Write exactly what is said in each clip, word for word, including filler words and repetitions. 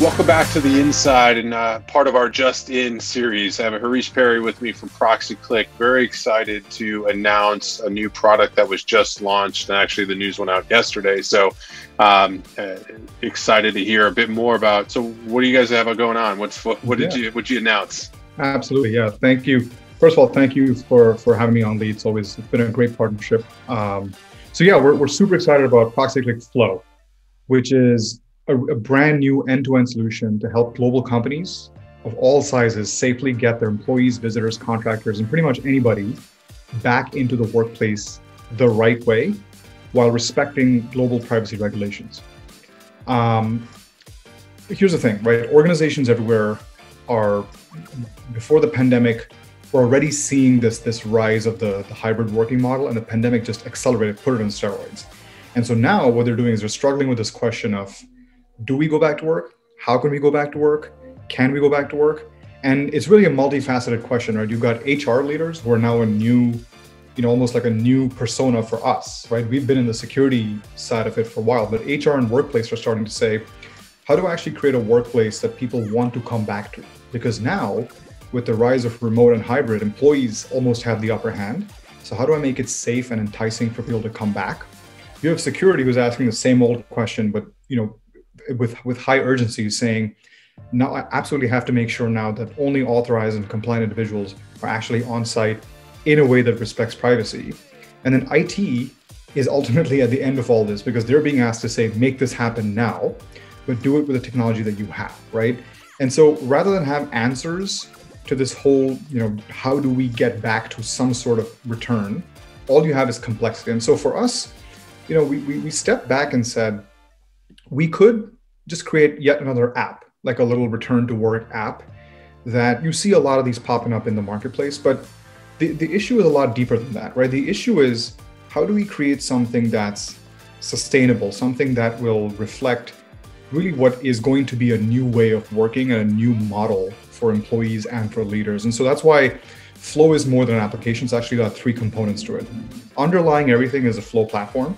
Welcome back to the Inside and uh, part of our Just In series. I have Harish Peri with me from Proxyclick. Very excited to announce a new product that was just launched, and actually the news went out yesterday. So um, uh, excited to hear a bit more about. So what do you guys have going on? What's what, what did yeah. you what did you announce? Absolutely, yeah. Thank you. First of all, thank you for for having me on lead. It's always it's been a great partnership. Um, so yeah, we're we're super excited about Proxyclick Flow, which is A, a brand new end-to-end solution to help global companies of all sizes safely get their employees, visitors, contractors, and pretty much anybody back into the workplace the right way while respecting global privacy regulations. Um, here's the thing, right? Organizations everywhere are, before the pandemic, we're already seeing this, this rise of the, the hybrid working model, and the pandemic just accelerated, put it on steroids. And so now what they're doing is they're struggling with this question of, do we go back to work? How can we go back to work? Can we go back to work? And it's really a multifaceted question, right? You've got H R leaders who are now a new, you know, almost like a new persona for us, right? We've been in the security side of it for a while, but H R and workplace are starting to say, how do I actually create a workplace that people want to come back to? Because now, with the rise of remote and hybrid, employees almost have the upper hand. So how do I make it safe and enticing for people to come back? You have security who's asking the same old question, but, you know, with with high urgency, saying, now I absolutely have to make sure now that only authorized and compliant individuals are actually on site in a way that respects privacy. And then I T is ultimately at the end of all this, because they're being asked to say, make this happen now, but do it with the technology that you have, right? And so rather than have answers to this whole, you know, how do we get back to some sort of return, all you have is complexity. And so for us, you know, we we, we stepped back and said, we could just create yet another app, like a little return to work app that you see a lot of these popping up in the marketplace. But the, the issue is a lot deeper than that, right? The issue is, how do we create something that's sustainable, something that will reflect really what is going to be a new way of working and a new model for employees and for leaders. And so that's why Flow is more than an application. It's actually got three components to it. Underlying everything is a Flow platform.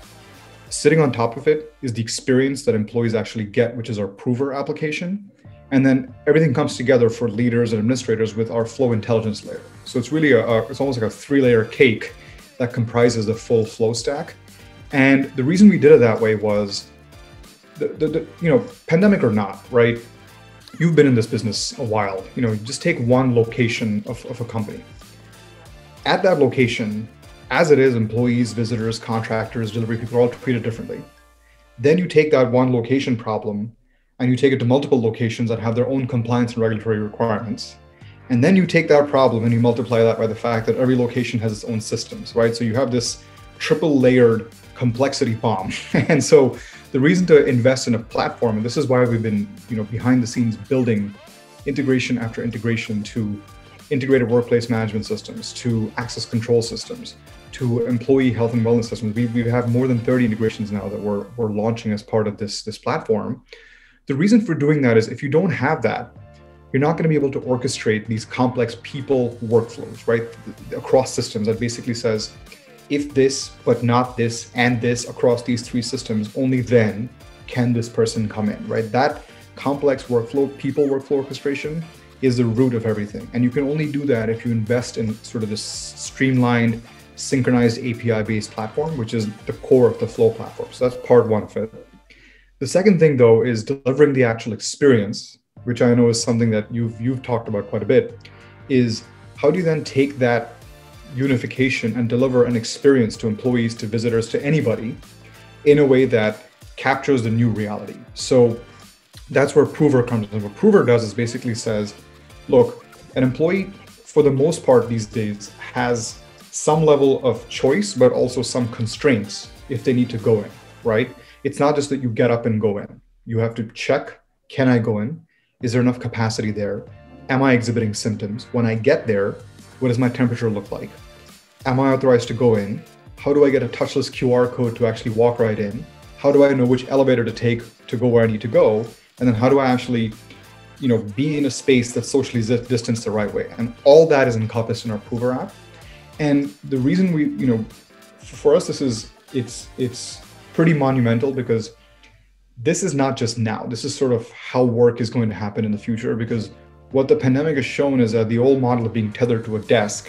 Sitting on top of it is the experience that employees actually get, which is our Prover application. And then everything comes together for leaders and administrators with our Flow intelligence layer. So it's really a, a it's almost like a three-layer cake that comprises the full Flow stack. And the reason we did it that way was, the, the, the you know, pandemic or not, right? You've been in this business a while. You know, just take one location of, of a company. At that location, as it is, employees, visitors, contractors, delivery people are all treated differently. Then you take that one location problem and you take it to multiple locations that have their own compliance and regulatory requirements. And then you take that problem and you multiply that by the fact that every location has its own systems, right? So you have this triple layered complexity bomb. And so the reason to invest in a platform, and this is why we've been, you know, behind the scenes building integration after integration to integrated workplace management systems, to access control systems, to employee health and wellness systems. We, we have more than thirty integrations now that we're, we're launching as part of this, this platform. The reason for doing that is, if you don't have that, you're not going to be able to orchestrate these complex people workflows, right? Across systems that basically says, if this, but not this, and this across these three systems, only then can this person come in, right? That complex workflow, people workflow orchestration is the root of everything. And you can only do that if you invest in sort of this streamlined, synchronized A P I-based platform, which is the core of the Flow platform. So that's part one of it. The second thing, though, is delivering the actual experience, which I know is something that you've you've talked about quite a bit, is how do you then take that unification and deliver an experience to employees, to visitors, to anybody in a way that captures the new reality. So that's where Prover comes in. What Prover does is basically says, look, an employee, for the most part these days, has some level of choice, but also some constraints if they need to go in, right? It's not just that you get up and go in. You have to check, can I go in? Is there enough capacity there? Am I exhibiting symptoms? When I get there, what does my temperature look like? Am I authorized to go in? How do I get a touchless Q R code to actually walk right in? How do I know which elevator to take to go where I need to go? And then how do I actually, you know, be in a space that's socially distanced the right way? And all that is encompassed in our Prover app. And the reason we, you know, for us, this is, it's, it's pretty monumental, because this is not just now. This is sort of how work is going to happen in the future, because what the pandemic has shown is that the old model of being tethered to a desk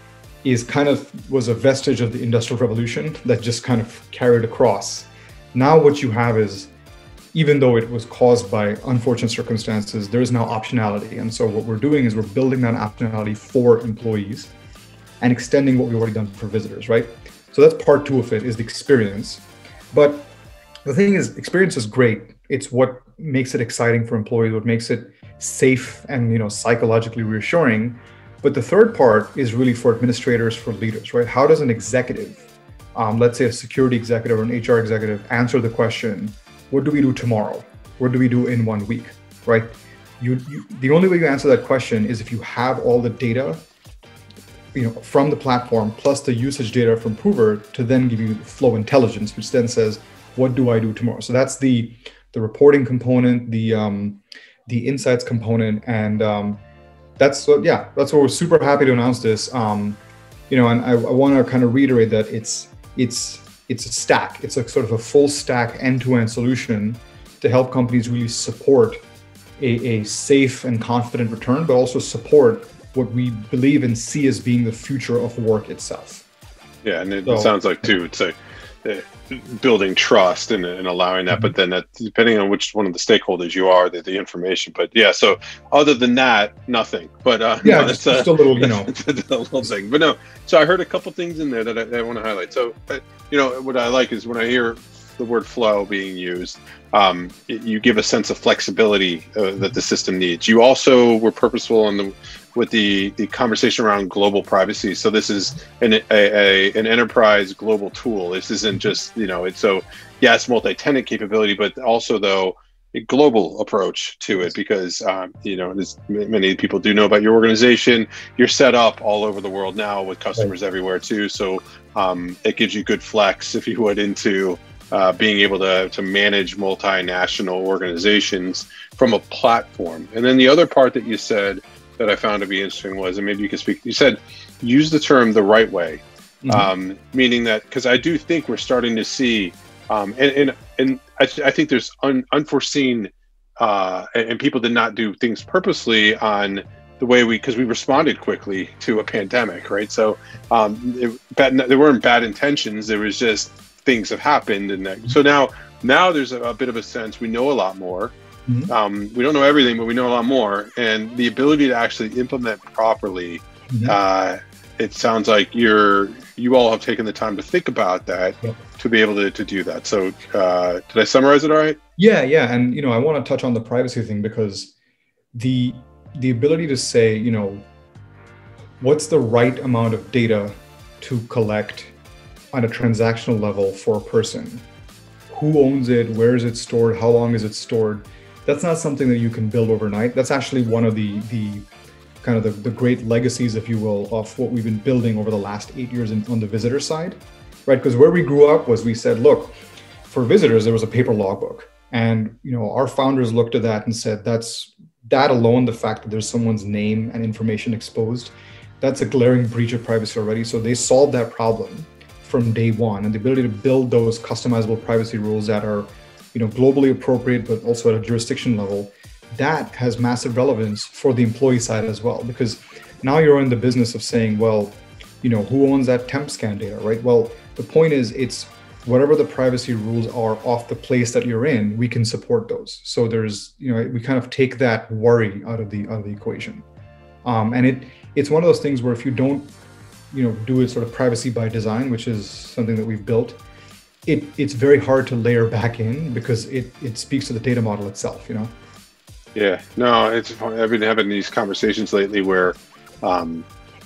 is kind of was a vestige of the Industrial Revolution that just kind of carried across. Now what you have is, even though it was caused by unfortunate circumstances, there is now optionality. And so what we're doing is we're building that optionality for employees and extending what we've already done for visitors, right? So that's part two of it, is the experience. But the thing is, experience is great. It's what makes it exciting for employees, what makes it safe and, you know, psychologically reassuring. But the third part is really for administrators, for leaders, right? How does an executive, um, let's say a security executive or an H R executive, answer the question, what do we do tomorrow? What do we do in one week, right? You, you, the only way you answer that question is if you have all the data, you know, from the platform, plus the usage data from Prover to then give you flow intelligence, which then says, what do I do tomorrow? So that's the, the reporting component, the, um, the insights component, and um, that's what, yeah, that's what we're super happy to announce this. Um, you know, and I, I want to kind of reiterate that it's it's it's a stack. It's a sort of a full stack end-to-end solution to help companies really support a, a safe and confident return, but also support what we believe and see as being the future of work itself. Yeah, and it, so, it sounds like too, it's like uh, building trust and, and allowing that, mm-hmm. but then that, depending on which one of the stakeholders you are, the, the information. But yeah, so other than that, nothing. But uh, yeah, no, just, just a little, you know, a little thing. But no, so I heard a couple things in there that I, I want to highlight. So, uh, you know, what I like is when I hear the word flow being used, um, it, you give a sense of flexibility uh, that the system needs. You also were purposeful in the with the the conversation around global privacy. So this is an a, a an enterprise global tool. This isn't just, you know, it's so yes, multi-tenant capability, but also though a global approach to it, because um, you know, as many people do know about your organization, you're set up all over the world now with customers right. everywhere too. So um, it gives you good flex, if you would, into uh, being able to to manage multinational organizations from a platform. And then the other part that you said that I found to be interesting was, and maybe you can speak, you said, use the term the right way, mm-hmm. um, meaning that, because I do think we're starting to see, um, and, and, and I, th- I think there's un- unforeseen, uh, and, and people did not do things purposely on the way we, because we responded quickly to a pandemic, right? So um, it, bad, there weren't bad intentions, there was just things have happened. And that, so now, now there's a, a bit of a sense, we know a lot more. Mm-hmm. Um, we don't know everything, but we know a lot more, and the ability to actually implement properly. Mm-hmm. Uh, it sounds like you're you all have taken the time to think about that yep. to be able to, to do that. So, uh, did I summarize it all right? Yeah, yeah, and you know, I want to touch on the privacy thing, because the the ability to say, you know, what's the right amount of data to collect on a transactional level for a person? Who owns it? Where is it stored? How long is it stored? That's not something that you can build overnight. That's actually one of the the kind of the, the great legacies, if you will, of what we've been building over the last eight years in, on the visitor side, right? Because where we grew up was we said, look, for visitors, there was a paper logbook. And, you know, our founders looked at that and said, that's that alone, the fact that there's someone's name and information exposed, that's a glaring breach of privacy already. So they solved that problem from day one, and the ability to build those customizable privacy rules that are, you know, globally appropriate, but also at a jurisdiction level, that has massive relevance for the employee side as well. Because now you're in the business of saying, well, you know, who owns that temp scan data, right? Well, the point is, it's whatever the privacy rules are off the place that you're in, we can support those. So there's, you know, we kind of take that worry out of the out of the equation. Um, and it it's one of those things where if you don't, you know, do it sort of privacy by design, which is something that we've built, It, it's very hard to layer back in, because it, it speaks to the data model itself, you know? Yeah, no, it's I've been having these conversations lately where um,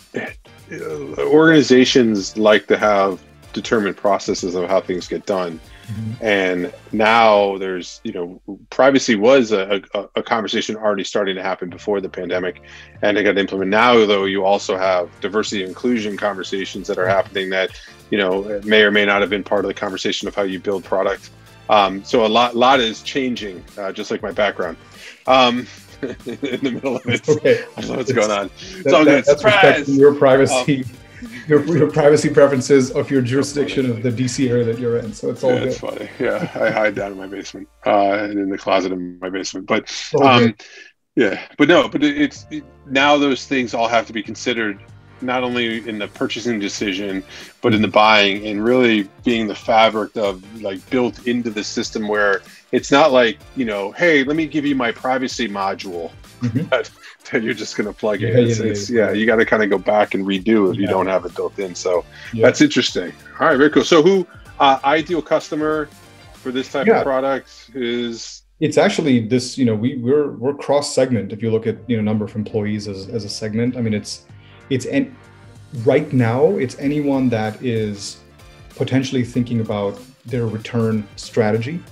organizations like to have determined processes of how things get done. Mm-hmm. And now there's, you know, privacy was a, a, a conversation already starting to happen before the pandemic, and it got implemented. Now, though, you also have diversity and inclusion conversations that are happening that, you know, may or may not have been part of the conversation of how you build product. Um, so a lot, lot is changing, uh, just like my background. Um, in the middle of it, okay. I don't know what's going on. It's that, all that, good. That's respecting your privacy. Um, your, your privacy preferences of your jurisdiction of the D C area that you're in. So it's all Yeah, good. it's funny. Yeah, I hide down in my basement uh, and in the closet in my basement. But All um, good. yeah, but no, but it, it's it, now those things all have to be considered not only in the purchasing decision, but in the buying, and really being the fabric of like built into the system where it's not like, you know, hey, let me give you my privacy module Mm-hmm. that, that you're just going to plug in. Yeah, It's, yeah, it's, yeah, yeah, you got to kind of go back and redo if Yeah. you don't have it built in. So Yeah. that's interesting. All right, very cool. So who, uh, ideal customer for this type Yeah. of product is? It's actually this, you know, we we're we're cross segment. If you look at, you know, number of employees as, as a segment, I mean, it's it's en- right now it's anyone that is potentially thinking about their return strategy.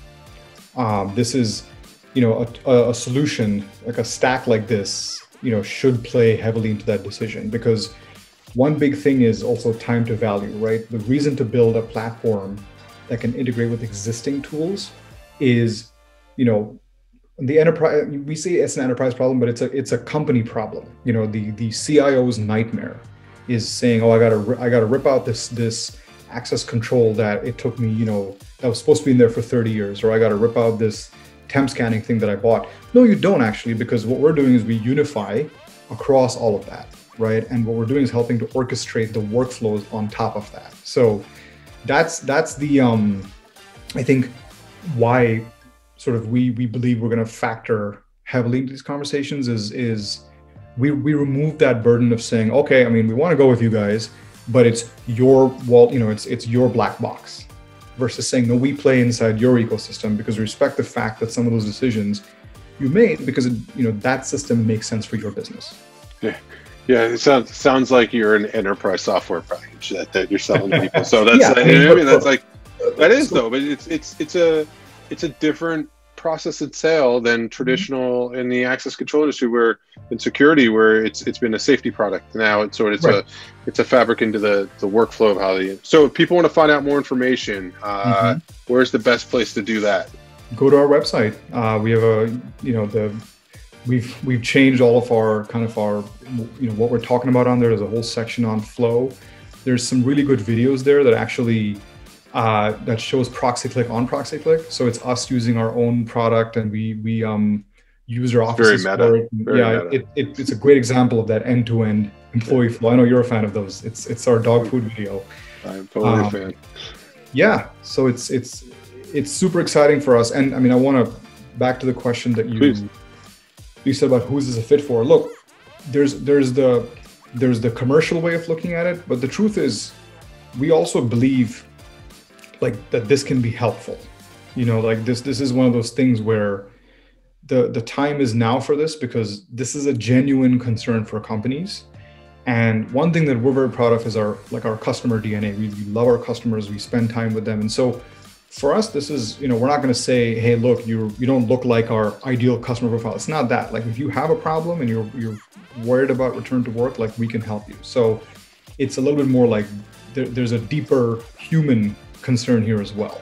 Um, this is, you know, a, a solution like a stack like this, you know, should play heavily into that decision, because one big thing is also time to value, right? The reason to build a platform that can integrate with existing tools is, you know, the enterprise, we say it's an enterprise problem, but it's a it's a company problem. You know, the the C I O's nightmare is saying, oh, I gotta I gotta rip out this this access control that it took me, you know, that was supposed to be in there for thirty years, or I gotta rip out this temp scanning thing that I bought. No, you don't actually, because what we're doing is we unify across all of that, right? And what we're doing is helping to orchestrate the workflows on top of that. So that's that's the um I think why sort of we we believe we're going to factor heavily into these conversations is is we we remove that burden of saying, okay, I mean, we want to go with you guys, but it's your wall, you know, it's it's your black box, versus saying, no, we play inside your ecosystem because we respect the fact that some of those decisions you made because it, you know, that system makes sense for your business. Yeah. Yeah, it sounds sounds like you're an enterprise software package that, that you're selling to people. So that's Yeah, I I mean, mean, I mean that's like uh, that is so- though, but it's it's it's a it's a different process and sale than traditional in the access control industry, where in security, where it's it's been a safety product. Now it's sort of it's Right. a it's a fabric into the the workflow of how they. So if people want to find out more information, uh, Mhm. where's the best place to do that? Go to our website. Uh, we have a, you know, the we've we've changed all of our kind of our, you know, what we're talking about on there. There's a whole section on flow. There's some really good videos there that actually uh, that shows Proxyclick on Proxyclick. So it's us using our own product, and we we um use our Very offices meta. for it. Very yeah, meta. it, it it's a great example of that end-to-end employee flow. I know you're a fan of those. It's it's our dog food video. I'm totally Um, a fan. Yeah, so it's it's it's super exciting for us. And I mean, I want to back to the question that you Please. you said about who's this a fit for. Look, there's there's the there's the commercial way of looking at it, but the truth is, we also believe like that this can be helpful. You know, like this this is one of those things where the the time is now for this, because this is a genuine concern for companies. And one thing that we're very proud of is our like our customer D N A. We, we love our customers. We spend time with them, and so for us, this is, you know, we're not going to say, hey, look, you you don't look like our ideal customer profile. It's not that. Like, if you have a problem and you're you're worried about return to work, like, we can help you. So it's a little bit more like there, there's a deeper human concern here as well.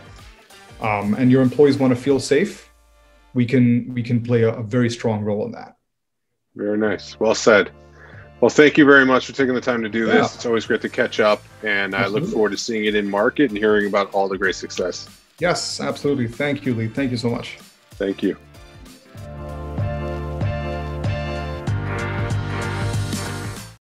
Um, and your employees want to feel safe. We can we can play a, a very strong role in that. Very nice. Well said. Well, thank you very much for taking the time to do Yeah. this. It's always great to catch up, and I look Absolutely. forward to seeing it in market and hearing about all the great success. Yes, absolutely. Thank you, Lee. Thank you so much. Thank you.